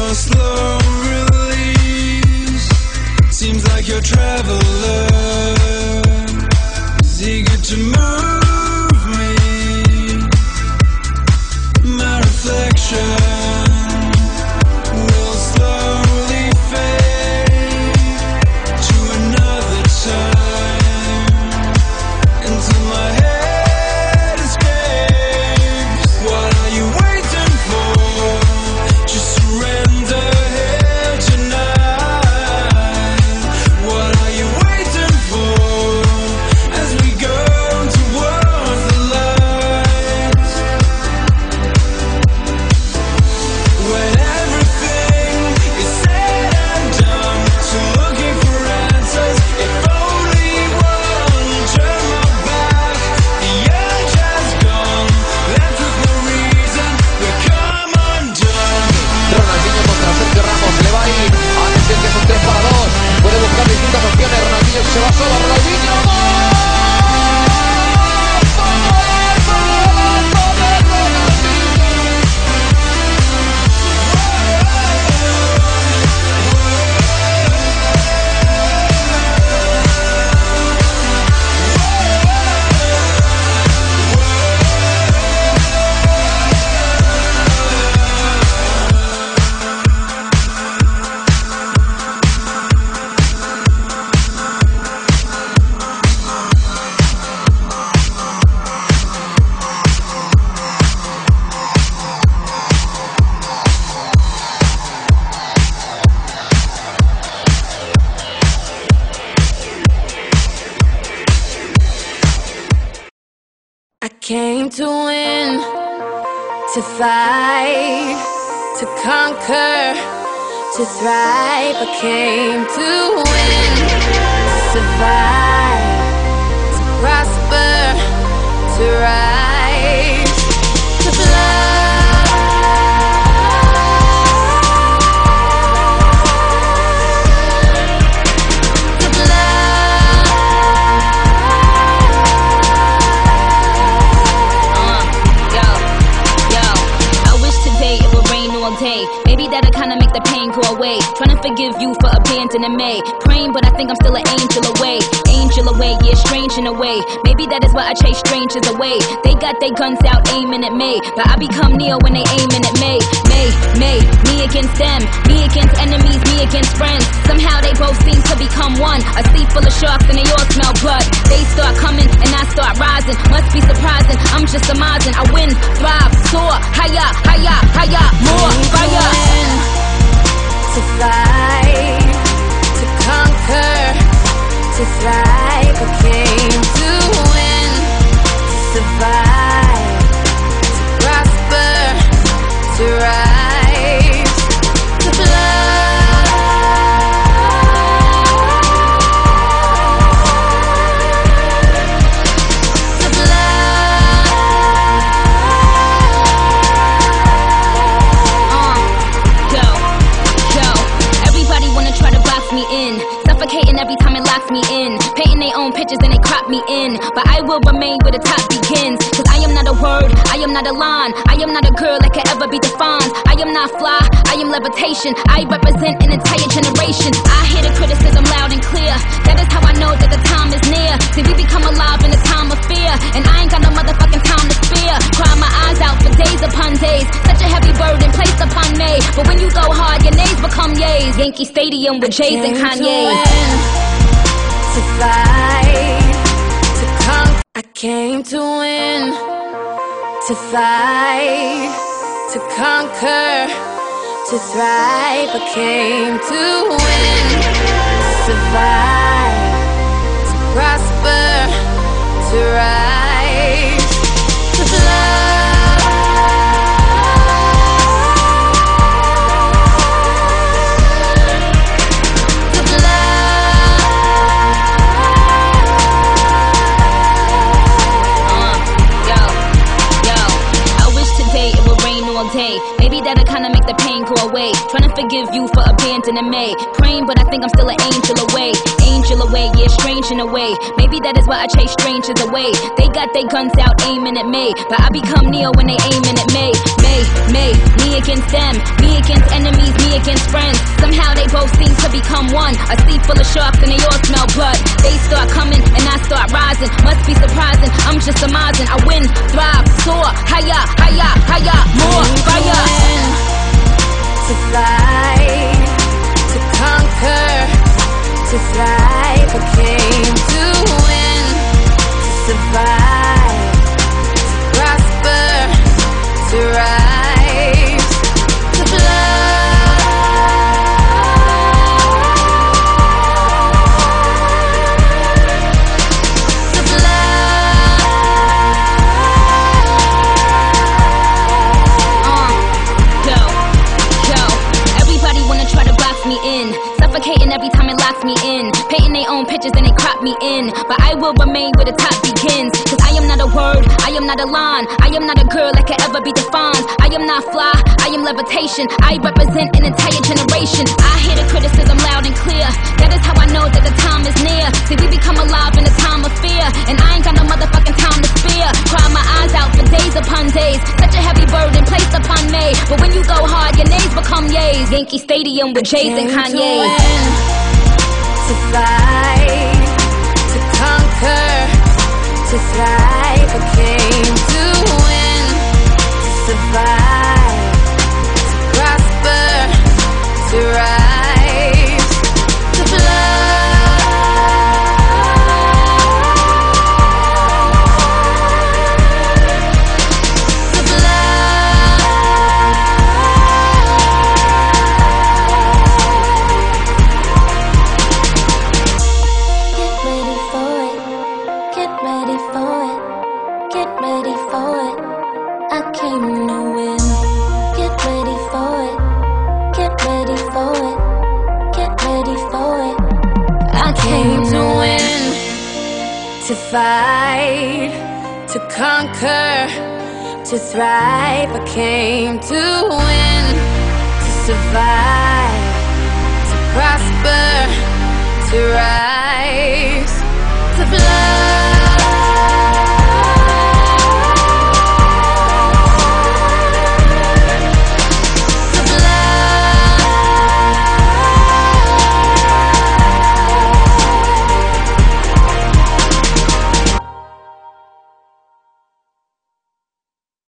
your slow release. Seems like your traveler is eager to move me. My reflection will slowly fade to another time until my head escapes. What are you waiting for? Just surrender here tonight. What are you waiting for as we go towards the lights? When everything is said and done, so looking for answers. If only one turn my back, the edge has gone. Left with no reason, we come undone. Ronaldinho contra Sergio Ramos, le va a ir. Atención que es un 3 para 2. Puede buscar distintas opciones. Ronaldinho se va solo. Ronaldinho. I came to win, to fight, to conquer, to thrive. I came to win, to survive, to prosper, to rise, to fly. Maybe that'll kinda make the pain go away. Trying to forgive you for abandoning me. Praying, but I think I'm still an angel away. Angel away, yeah, strange in a way. Maybe that is why I chase strangers away. They got their guns out aiming at me, but I become Neo when they aiming at me. Me against them, me against enemies, me against friends. Somehow they both seem to become one. A sea full of sharks and they all smell blood. They start coming and I start rising. Must be surprising, I'm just amazing. I win, thrive, soar, higher, higher, higher, more fire. To fight, to conquer, to thrive. I came to win, to survive, to prosper, to rise, to fly. Suffocating every time it locks me in. Painting their own pictures and they crop me in. But I will remain where the top begins. Cause I am not a word, I am not a line. I am not a girl that can ever be defined. I am not fly, I am levitation. I represent an entire generation. I hear the criticism loud and clear. That is how I know that the time is near. See, we become alive in a time of fear. And I ain't got no motherfucking time to spare. Cry my eyes out for days upon days. Such a heavy burden placed upon me. But when you go hard, your names become yays. Yankee Stadium with Jays and Kanye. To fight, to conquer. I came to win, to fight, to conquer, to thrive. I came to win, to survive, to prosper, to rise, to fly. Maybe that'll kinda make the pain go away. Trying to forgive you for abandoning me. Praying, but I think I'm still an angel away. Angel away, yeah, strange in a way. Maybe that is why I chase strangers away. They got their guns out aiming at me, but I become Neo when they aiming at me. Me against them, me against enemies, me one, a sea full of sharks and they all smell blood. They start coming and I start rising. Must be surprising, I'm just surmising. I win, thrive, soar, higher, higher, higher, more fire. To fight, to conquer, to thrive. I came to win, to survive, to prosper, to rise, to fly. Me in, suffocating every time it locks me in, painting their own pictures and they crop me in, but I will remain where the top begins, cause I am not a word, I am not a line, I am not a girl that can ever be defined, I am not fly, I am levitation, I represent an entire generation. I hear the criticism loud and clear, that is how I know that the time is near. See, we become alive in a time of fear, and I ain't got no motherfucking time to spare. Cry my eyes out for days upon days, such a heavy burden placed upon me, but when you go hard, your nays become yays. Yankee Stadium with Jays and Kanye. To win, to fight, to conquer, to thrive. I came to win, to survive, to prosper, to rise, to fly. To fight, to conquer, to thrive. I came to win, to survive, to prosper, to rise.